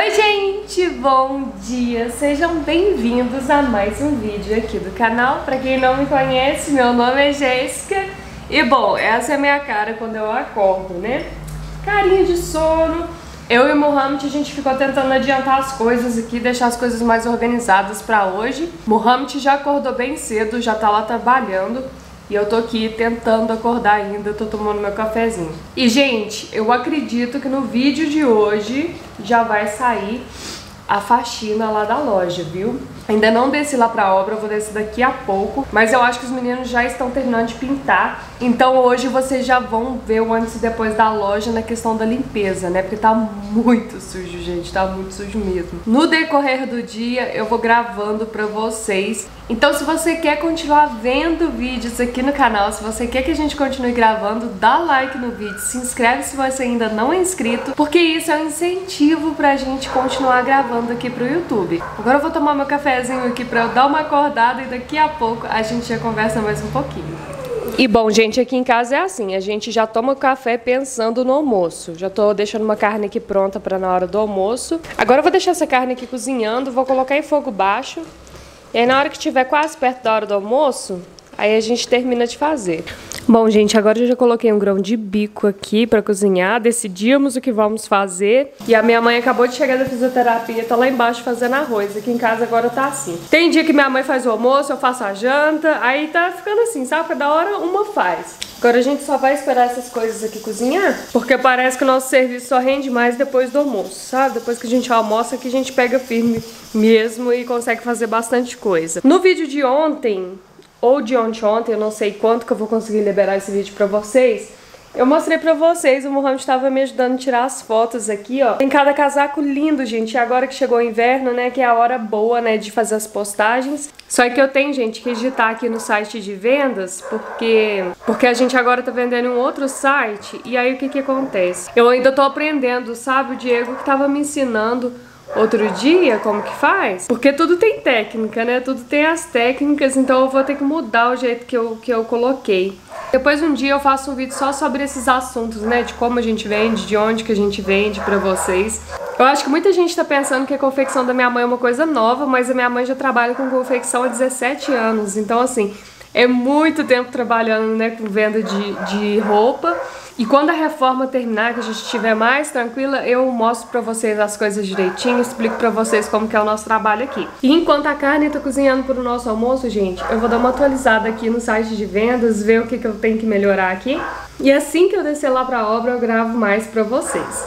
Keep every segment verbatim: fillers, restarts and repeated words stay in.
Oi gente, bom dia, sejam bem-vindos a mais um vídeo aqui do canal. Pra quem não me conhece, meu nome é Jéssica e bom, essa é a minha cara quando eu acordo, né? Carinha de sono. Eu e o Mohamed, a gente ficou tentando adiantar as coisas aqui, deixar as coisas mais organizadas pra hoje. Mohamed já acordou bem cedo, já tá lá trabalhando. E eu tô aqui tentando acordar ainda, tô tomando meu cafezinho. E, gente, eu acredito que no vídeo de hoje já vai sair a faxina lá da loja, viu? Ainda não desci lá pra obra, eu vou descer daqui a pouco. Mas eu acho que os meninos já estão terminando de pintar. Então hoje vocês já vão ver o antes e depois da loja na questão da limpeza, né? Porque tá muito sujo, gente, tá muito sujo mesmo. No decorrer do dia eu vou gravando pra vocês. Então se você quer continuar vendo vídeos aqui no canal, se você quer que a gente continue gravando, dá like no vídeo, se inscreve se você ainda não é inscrito, porque isso é um incentivo pra gente continuar gravando aqui pro YouTube. Agora eu vou tomar meu cafezinho aqui pra eu dar uma acordada e daqui a pouco a gente já conversa mais um pouquinho. E bom, gente, aqui em casa é assim, a gente já toma café pensando no almoço. Já tô deixando uma carne aqui pronta pra na hora do almoço. Agora eu vou deixar essa carne aqui cozinhando, vou colocar em fogo baixo. E aí na hora que estiver quase perto da hora do almoço, aí a gente termina de fazer. Bom, gente, agora eu já coloquei um grão de bico aqui pra cozinhar, decidimos o que vamos fazer. E a minha mãe acabou de chegar da fisioterapia, tá lá embaixo fazendo arroz. Aqui em casa agora tá assim. Tem dia que minha mãe faz o almoço, eu faço a janta, aí tá ficando assim, sabe? Cada hora uma faz. Agora a gente só vai esperar essas coisas aqui cozinhar, porque parece que o nosso serviço só rende mais depois do almoço, sabe? Depois que a gente almoça que a gente pega firme mesmo e consegue fazer bastante coisa. No vídeo de ontem, ou de ontem ontem, eu não sei quanto que eu vou conseguir liberar esse vídeo pra vocês, eu mostrei pra vocês, o Mohamed estava me ajudando a tirar as fotos aqui, ó. Tem cada casaco lindo, gente, e agora que chegou o inverno, né, que é a hora boa, né, de fazer as postagens. Só que eu tenho, gente, que digitar aqui no site de vendas, porque porque a gente agora tá vendendo em um outro site, e aí o que que acontece? Eu ainda tô aprendendo, sabe, o Diego que tava me ensinando outro dia como que faz, porque tudo tem técnica, né, tudo tem as técnicas, então eu vou ter que mudar o jeito que eu, que eu coloquei. Depois um dia eu faço um vídeo só sobre esses assuntos, né, de como a gente vende, de onde que a gente vende pra vocês. Eu acho que muita gente tá pensando que a confecção da minha mãe é uma coisa nova, mas a minha mãe já trabalha com confecção há dezessete anos, então assim, é muito tempo trabalhando, né, com venda de, de roupa. E quando a reforma terminar, que a gente estiver mais tranquila, eu mostro pra vocês as coisas direitinho, explico pra vocês como que é o nosso trabalho aqui. E enquanto a carne tá cozinhando pro nosso almoço, gente, eu vou dar uma atualizada aqui no site de vendas, ver o que que eu tenho que melhorar aqui. E assim que eu descer lá pra obra, eu gravo mais pra vocês.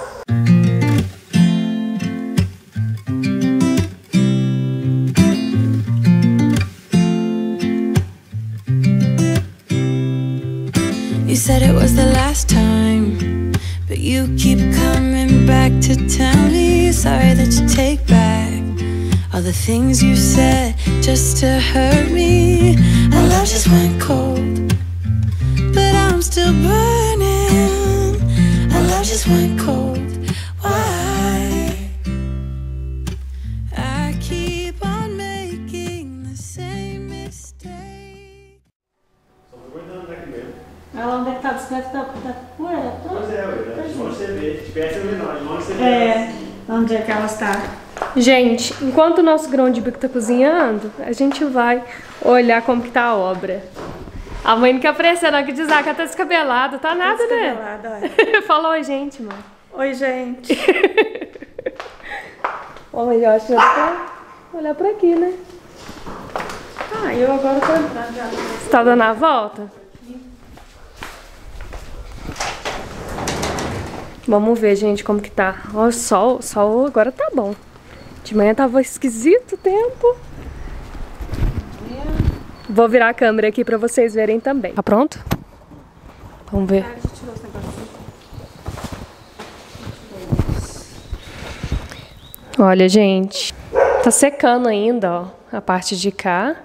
You said it was the last time, but you keep coming back to tell me you're sorry that you take back all the things you said just to hurt me. Our love just went cold, but I'm still burning. Our love just went cold. Why? I keep on making the same mistake. Ela onde é que tá desperto da, da poeira? Pois é, ué, de onde você vê, de perto você vê não, de onde você vê. É, onde é que ela está? Gente, enquanto o nosso grão de bico tá cozinhando, a gente vai olhar como que tá a obra. A mãe não quer aparecer não, que diz ah, que ela tá descabelada, tá nada, tá descabelada, né? Olha. Falou oi, gente, mãe. Oi, gente. Ó, mas eu acho que eu vou olhar por aqui, né? Ah, eu agora tô entrando já. Você tá dando a volta? Vamos ver, gente, como que tá. Ó, o sol, o sol agora tá bom. De manhã tava esquisito o tempo. Vou virar a câmera aqui pra vocês verem também. Tá pronto? Vamos ver. Olha, gente. Tá secando ainda, ó, a parte de cá.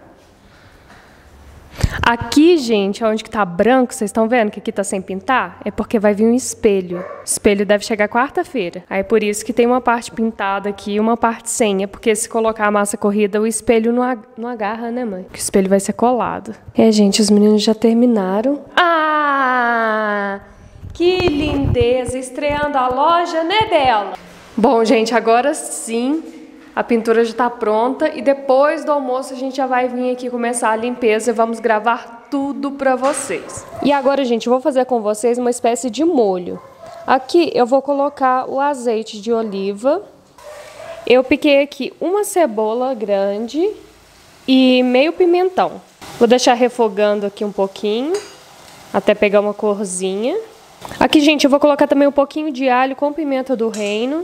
Aqui, gente, onde que tá branco, vocês estão vendo que aqui tá sem pintar? É porque vai vir um espelho. O espelho deve chegar quarta-feira. Aí por isso que tem uma parte pintada aqui e uma parte sem. É porque se colocar a massa corrida, o espelho não, ag não agarra, né, mãe? Porque o espelho vai ser colado. É, gente, os meninos já terminaram. Ah! Que lindeza! Estreando a loja, né, Bela? Bom, gente, agora sim a pintura já tá pronta e depois do almoço a gente já vai vir aqui começar a limpeza e vamos gravar tudo pra vocês. E agora, gente, eu vou fazer com vocês uma espécie de molho. Aqui eu vou colocar o azeite de oliva. Eu piquei aqui uma cebola grande e meio pimentão. Vou deixar refogando aqui um pouquinho, até pegar uma corzinha. Aqui, gente, eu vou colocar também um pouquinho de alho com pimenta do reino.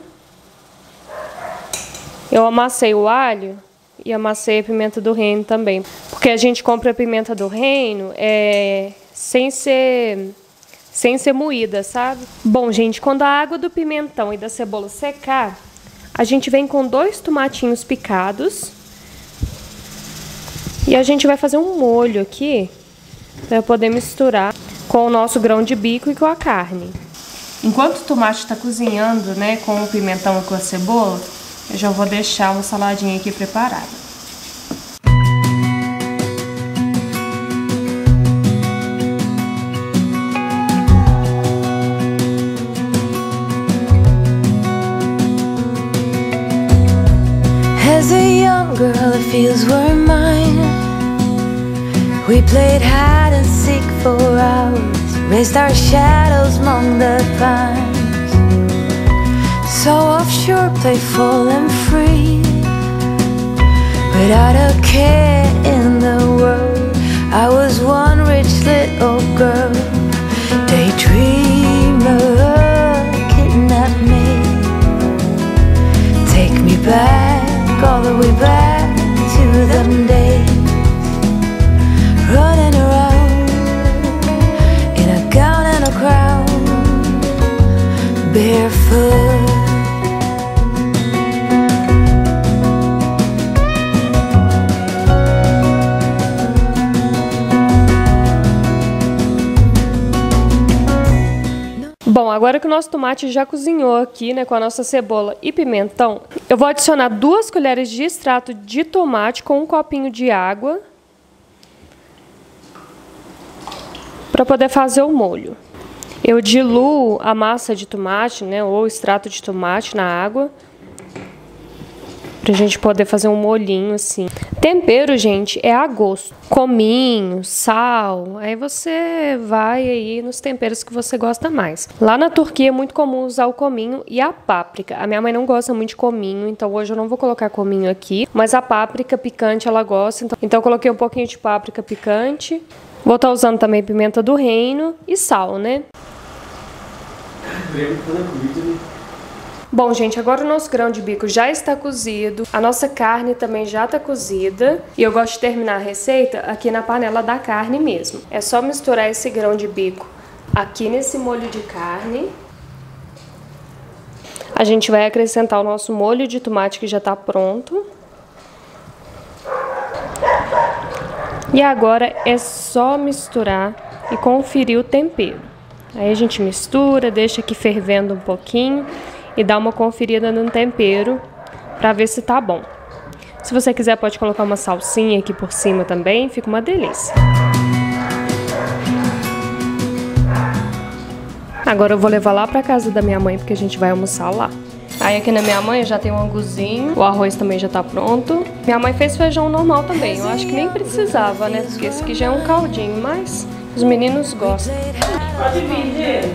Eu amassei o alho e amassei a pimenta do reino também. Porque a gente compra a pimenta do reino é, sem ser, sem ser moída, sabe? Bom, gente, quando a água do pimentão e da cebola secar, a gente vem com dois tomatinhos picados. E a gente vai fazer um molho aqui para poder misturar com o nosso grão de bico e com a carne. Enquanto o tomate está cozinhando, né, com o pimentão e com a cebola, eu já vou deixar uma saladinha aqui preparada. As a young girl, the fields were mine. We played hide and seek for hours, raised our shadows among the pines. So offshore, playful and free, without a care in the world. I was one rich little girl, daydreamer, kidnap me, take me back, all the way back to them days, running around in a gown and a crown, barefoot. Bom, agora que o nosso tomate já cozinhou aqui, né, com a nossa cebola e pimentão, eu vou adicionar duas colheres de extrato de tomate com um copinho de água para poder fazer o molho. Eu diluo a massa de tomate, né, ou extrato de tomate na água, pra gente poder fazer um molhinho assim. Tempero, gente, é a gosto. Cominho, sal, aí você vai aí nos temperos que você gosta mais. Lá na Turquia é muito comum usar o cominho e a páprica. A minha mãe não gosta muito de cominho, então hoje eu não vou colocar cominho aqui. Mas a páprica picante ela gosta, então, então eu coloquei um pouquinho de páprica picante. Vou estar usando também pimenta do reino e sal, né? Bom, gente, agora o nosso grão de bico já está cozido, a nossa carne também já está cozida e eu gosto de terminar a receita aqui na panela da carne mesmo. É só misturar esse grão de bico aqui nesse molho de carne. A gente vai acrescentar o nosso molho de tomate que já está pronto. E agora é só misturar e conferir o tempero. Aí a gente mistura, deixa aqui fervendo um pouquinho e dá uma conferida no tempero para ver se tá bom. Se você quiser pode colocar uma salsinha aqui por cima também, fica uma delícia. Agora eu vou levar lá pra casa da minha mãe porque a gente vai almoçar lá. Aí aqui na minha mãe já tem um anguzinho, o arroz também já tá pronto. Minha mãe fez feijão normal também, eu acho que nem precisava, né? Porque esse aqui já é um caldinho, mas os meninos gostam. Pode vir,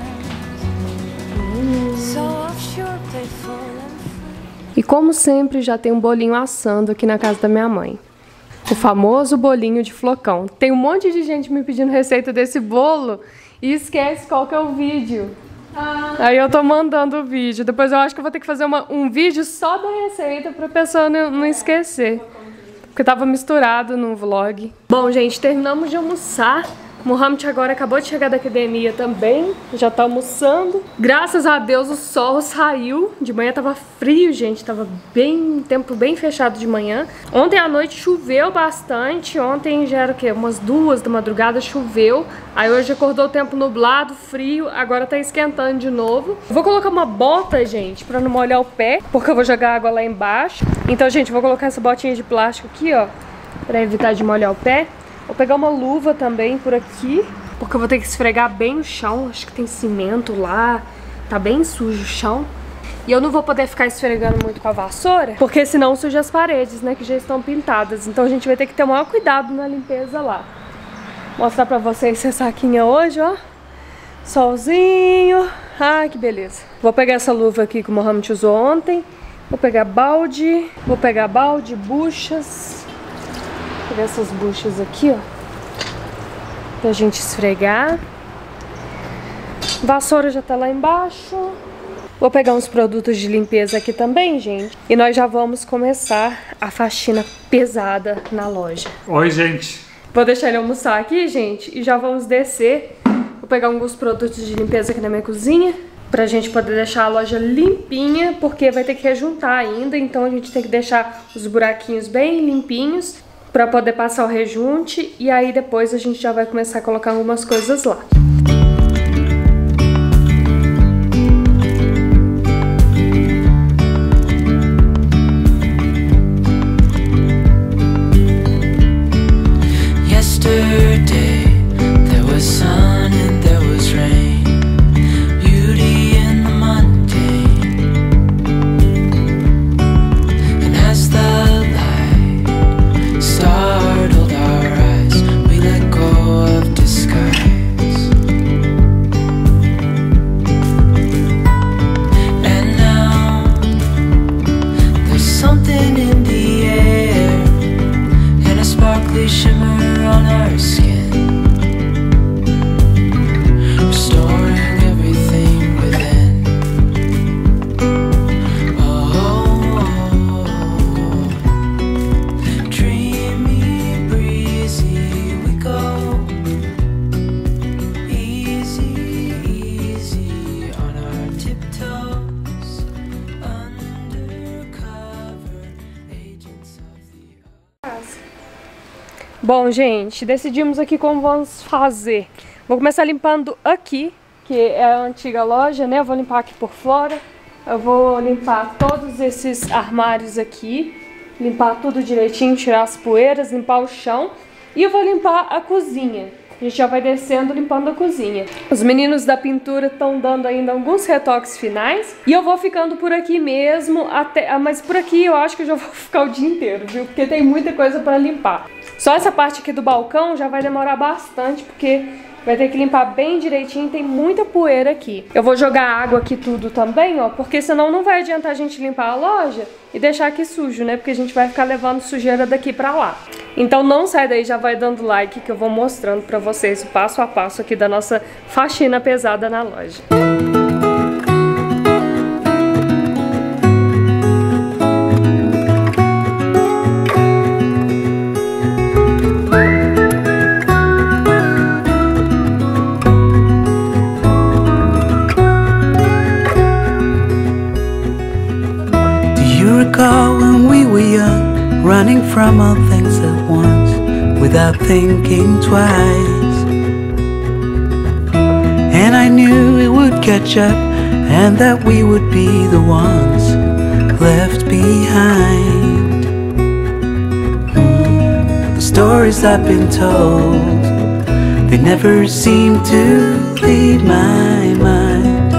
E como sempre, já tem um bolinho assando aqui na casa da minha mãe. O famoso bolinho de flocão. Tem um monte de gente me pedindo receita desse bolo e esquece qual que é o vídeo. Ah. Aí eu tô mandando o vídeo. Depois eu acho que eu vou ter que fazer uma, um vídeo só da receita pra pessoa não, não esquecer. Porque tava misturado no vlog. Bom, gente, terminamos de almoçar. Mohamed agora acabou de chegar da academia também, já tá almoçando. Graças a Deus o sol saiu. De manhã tava frio, gente, tava bem, tempo bem fechado de manhã. Ontem à noite choveu bastante, ontem já era o quê? Umas duas da madrugada choveu. Aí hoje acordou o tempo nublado, frio, agora tá esquentando de novo. Vou colocar uma bota, gente, pra não molhar o pé, porque eu vou jogar água lá embaixo. Então, gente, vou colocar essa botinha de plástico aqui, ó, pra evitar de molhar o pé. Vou pegar uma luva também por aqui, porque eu vou ter que esfregar bem o chão. Acho que tem cimento lá, tá bem sujo o chão. E eu não vou poder ficar esfregando muito com a vassoura, porque senão suja as paredes, né, que já estão pintadas. Então a gente vai ter que ter o maior cuidado na limpeza lá. Vou mostrar pra vocês essa saquinha hoje, ó. Solzinho. Ai, que beleza. Vou pegar essa luva aqui que o Mohamed usou ontem. Vou pegar balde. Vou pegar balde, buchas. Vou pegar essas buchas aqui, ó, pra gente esfregar. Vassoura já tá lá embaixo. Vou pegar uns produtos de limpeza aqui também, gente. E nós já vamos começar a faxina pesada na loja. Oi, gente. Vou deixar ele almoçar aqui, gente, e já vamos descer. Vou pegar alguns produtos de limpeza aqui na minha cozinha, pra gente poder deixar a loja limpinha, porque vai ter que rejuntar ainda. Então a gente tem que deixar os buraquinhos bem limpinhos pra poder passar o rejunte. E aí depois a gente já vai começar a colocar algumas coisas lá. Bom, gente, decidimos aqui como vamos fazer. Vou começar limpando aqui, que é a antiga loja, né? Eu vou limpar aqui por fora. Eu vou limpar todos esses armários aqui, limpar tudo direitinho, tirar as poeiras, limpar o chão. E eu vou limpar a cozinha. A gente já vai descendo limpando a cozinha. Os meninos da pintura estão dando ainda alguns retoques finais. E eu vou ficando por aqui mesmo, até, mas por aqui eu acho que eu já vou ficar o dia inteiro, viu? Porque tem muita coisa para limpar. Só essa parte aqui do balcão já vai demorar bastante, porque vai ter que limpar bem direitinho, tem muita poeira aqui. Eu vou jogar água aqui tudo também, ó, porque senão não vai adiantar a gente limpar a loja e deixar aqui sujo, né? Porque a gente vai ficar levando sujeira daqui pra lá. Então não sai daí, já vai dando like que eu vou mostrando pra vocês o passo a passo aqui da nossa faxina pesada na loja. When we were young, running from all things at once, without thinking twice. And I knew it would catch up, and that we would be the ones left behind. Mm, the stories I've been told, they never seem to leave my mind.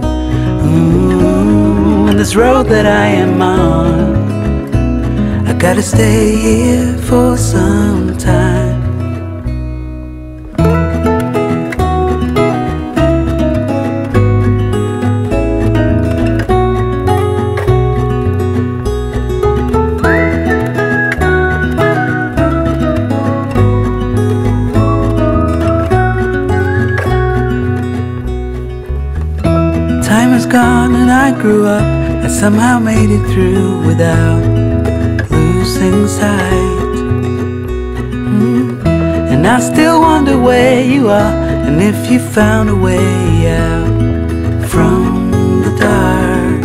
Mm, and this road that I am on, I gotta stay here for some time. Time is gone and I grew up, I somehow made it through without losing sight. mm. And I still wonder where you are, and if you found a way out from the dark.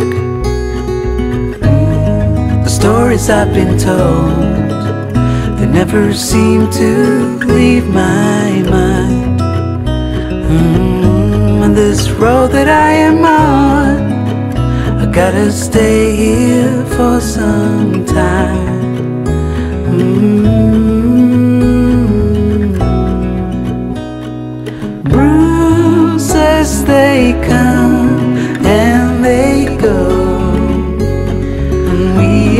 mm. The stories I've been told, they never seem to leave my mind. mm. And this road that I am on, I gotta stay here for some time. mm. Bruises, they come and they go.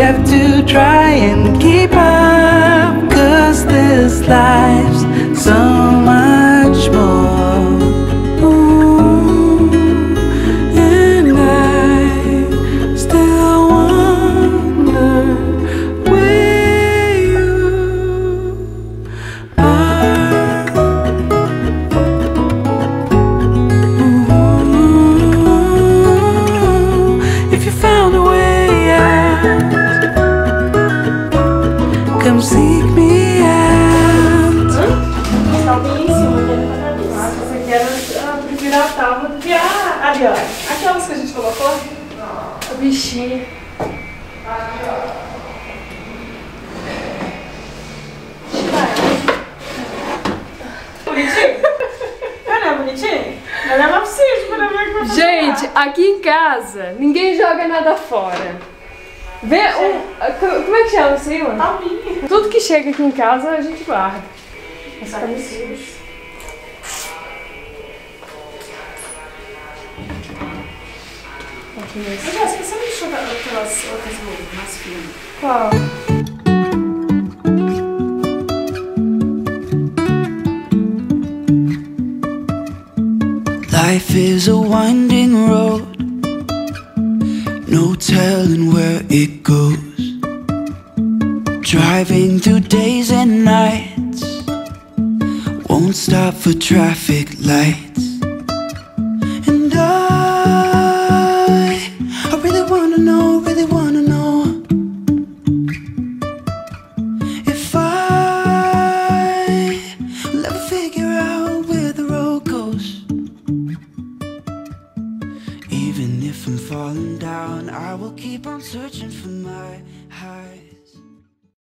have to try and keep up, 'cause this life's so much more. Ooh, and I still wonder where you are. Ooh, if you found a way out, come seek me out. Tá bem em cima, olhando pra cabeça. Nossa, essa aqui era, eu prefiro a tábua do que a... Ali, ó. Aquelas que a gente colocou. O bichinho. Bonitinho? Não é bonitinho? Vai levar pro sítio pra ver como vai Gente, aqui em casa, ninguém joga nada fora. Vê um... Como é que chama isso aí, mano? Palminha. Tudo que chega aqui em casa, a gente guarda. As camisinhas. Aqui nesse. Mas, Jéssica, você não deixou aquelas outras luvas mais finas? Qual? Life is a winding road, no telling where it goes. Driving through days and nights, won't stop for traffic lights. And I, I really wanna know, really wanna know if I will ever figure out where the road goes. Even if I'm falling down, I will keep on searching for my highs.